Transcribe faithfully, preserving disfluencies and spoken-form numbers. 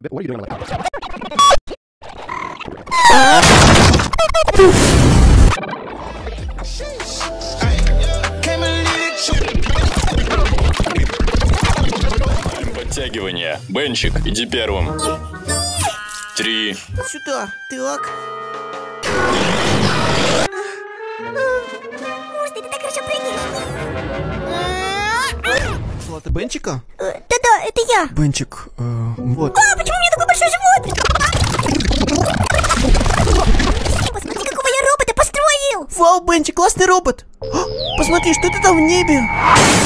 Подтягивание. Бенчик, иди первым. Три. Сюда, так. Можно, ты так хорошо прыгаешь. Злата Бенчика? Да-да, это я. Бенчик, э, вот. А, почему у меня такой большой живот? Посмотри, какого я робота построил. Вау, Бенчик, классный робот. О, посмотри, что это там в небе?